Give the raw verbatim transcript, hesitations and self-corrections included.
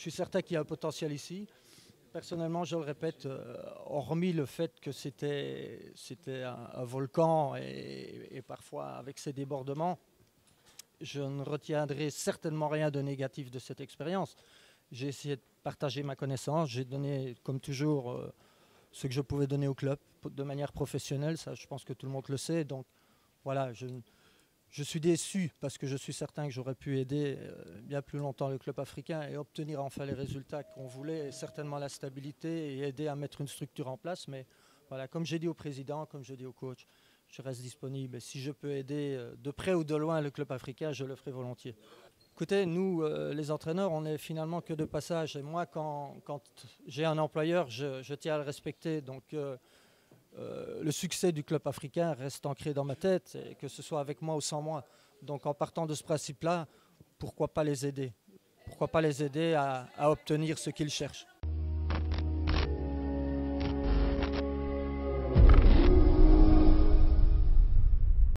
suis certain qu'il y a un potentiel ici. Personnellement, je le répète, euh, hormis le fait que c'était c'était un, un volcan et, et parfois avec ses débordements, je ne retiendrai certainement rien de négatif de cette expérience. J'ai essayé de partager ma connaissance, j'ai donné, comme toujours, euh, ce que je pouvais donner au club de manière professionnelle, ça je pense que tout le monde le sait. Donc voilà, je, je suis déçu parce que je suis certain que j'aurais pu aider euh, bien plus longtemps le club africain et obtenir enfin les résultats qu'on voulait, et certainement la stabilité et aider à mettre une structure en place. Mais voilà, comme j'ai dit au président, comme je dis au coach, je reste disponible. Et si je peux aider euh, de près ou de loin le club africain, je le ferai volontiers. Écoutez, nous, euh, les entraîneurs, on n'est finalement que de passage. Et moi, quand, quand j'ai un employeur, je, je tiens à le respecter. Donc, euh, euh, le succès du club africain reste ancré dans ma tête, et que ce soit avec moi ou sans moi. Donc, en partant de ce principe-là, pourquoi pas les aider? Pourquoi pas les aider à, à obtenir ce qu'ils cherchent?